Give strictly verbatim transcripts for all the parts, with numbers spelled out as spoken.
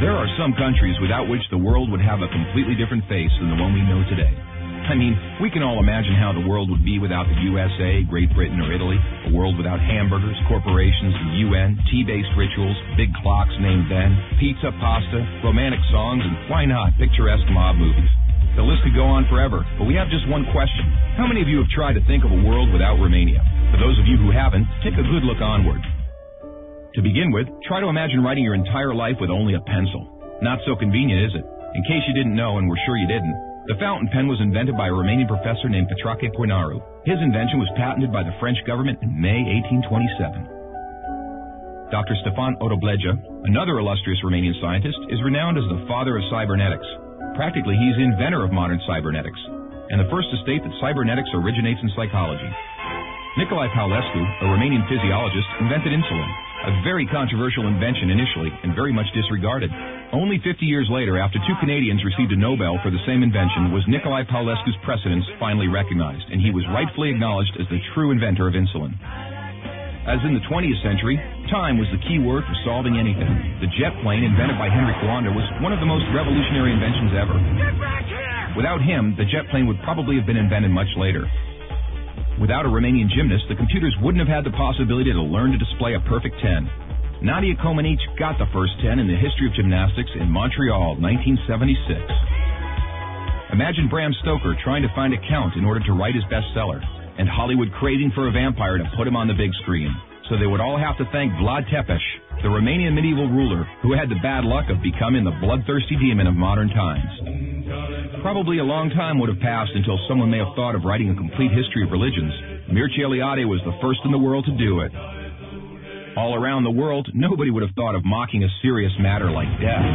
There are some countries without which the world would have a completely different face than the one we know today. I mean, we can all imagine how the world would be without the U S A, Great Britain, or Italy. A world without hamburgers, corporations, the U N, tea-based rituals, big clocks named Ben, pizza, pasta, romantic songs, and why not, picturesque mob movies. The list could go on forever, but we have just one question. How many of you have tried to think of a world without Romania? For those of you who haven't, take a good look onward. To begin with, try to imagine writing your entire life with only a pencil. Not so convenient, is it? In case you didn't know, and we're sure you didn't, the fountain pen was invented by a Romanian professor named Petrache Poenaru. His invention was patented by the French government in May eighteen twenty-seven. Doctor Stefan Odobleja, another illustrious Romanian scientist, is renowned as the father of cybernetics. Practically, he's the inventor of modern cybernetics, and the first to state that cybernetics originates in psychology. Nicolae Paulescu, a Romanian physiologist, invented insulin, a very controversial invention initially and very much disregarded. Only fifty years later, after two Canadians received a Nobel for the same invention, was Nicolae Paulescu's precedence finally recognized, and he was rightfully acknowledged as the true inventor of insulin. As in the twentieth century, time was the key word for solving anything. The jet plane, invented by Henry Coanda, was one of the most revolutionary inventions ever. Get back here! Without him, the jet plane would probably have been invented much later. Without a Romanian gymnast, the computers wouldn't have had the possibility to learn to display a perfect ten. Nadia Comaneci got the first ten in the history of gymnastics in Montreal, nineteen seventy-six. Imagine Bram Stoker trying to find a count in order to write his bestseller, and Hollywood craving for a vampire to put him on the big screen. So they would all have to thank Vlad Tepes, the Romanian medieval ruler who had the bad luck of becoming the bloodthirsty demon of modern times. Probably a long time would have passed until someone may have thought of writing a complete history of religions. Mircea Eliade was the first in the world to do it. All around the world, nobody would have thought of mocking a serious matter like death.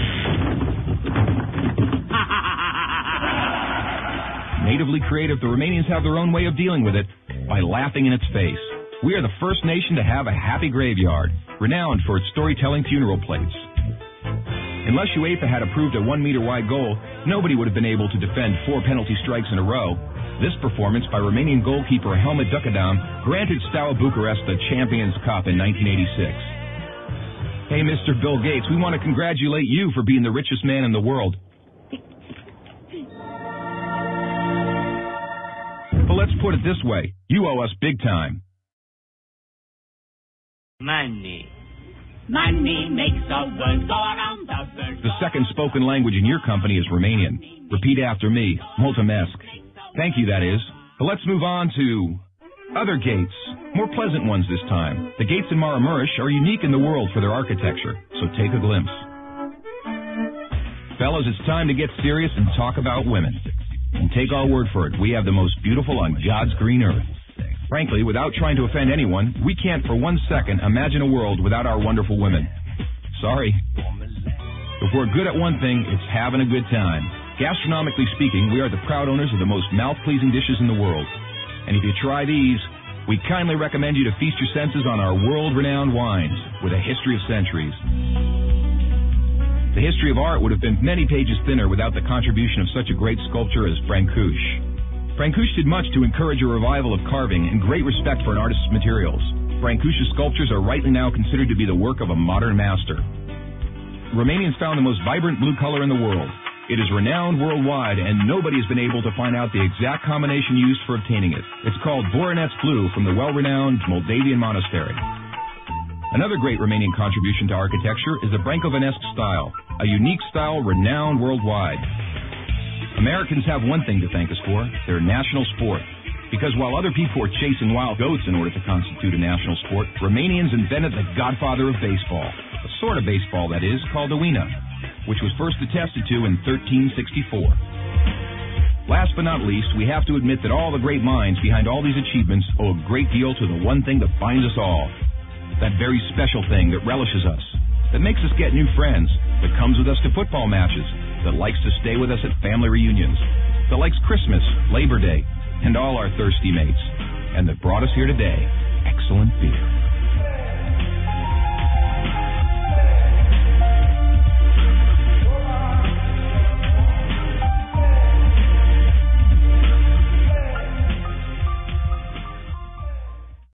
Natively creative, the Romanians have their own way of dealing with it by laughing in its face. We are the first nation to have a happy graveyard, renowned for its storytelling funeral plates. Unless UEFA had approved a one-meter-wide goal, nobody would have been able to defend four penalty strikes in a row. This performance by Romanian goalkeeper Helmut Ducadam granted Steaua Bucharest the Champions Cup in nineteen eighty-six. Hey, Mister Bill Gates, we want to congratulate you for being the richest man in the world. But let's put it this way, you owe us big time. Money. Money makes the world go around the world. The second spoken language in your company is Romanian. Repeat after me. Mulțumesc. Thank you, that is. But let's move on to other gates. More pleasant ones this time. The gates in Maramureș are unique in the world for their architecture, so take a glimpse. Fellas, it's time to get serious and talk about women. And take our word for it, we have the most beautiful on God's green earth. Frankly, without trying to offend anyone, we can't for one second imagine a world without our wonderful women. Sorry. If we're good at one thing, it's having a good time. Gastronomically speaking, we are the proud owners of the most mouth-pleasing dishes in the world. And if you try these, we kindly recommend you to feast your senses on our world-renowned wines with a history of centuries. The history of art would have been many pages thinner without the contribution of such a great sculptor as Brancusi. Brancusi did much to encourage a revival of carving and great respect for an artist's materials. Brancusi's sculptures are rightly now considered to be the work of a modern master. Romanians found the most vibrant blue color in the world. It is renowned worldwide, and nobody has been able to find out the exact combination used for obtaining it. It's called Voronezh blue from the well-renowned Moldavian monastery. Another great Romanian contribution to architecture is the Brâncovenesque style, a unique style renowned worldwide. Americans have one thing to thank us for, their national sport. Because while other people were chasing wild goats in order to constitute a national sport, Romanians invented the godfather of baseball, a sort of baseball, that is, called the Uina, which was first attested to in thirteen sixty-four. Last but not least, we have to admit that all the great minds behind all these achievements owe a great deal to the one thing that binds us all. That very special thing that relishes us, that makes us get new friends, that comes with us to football matches, that likes to stay with us at family reunions, that likes Christmas, Labor Day, and all our thirsty mates, and that brought us here today, excellent beer.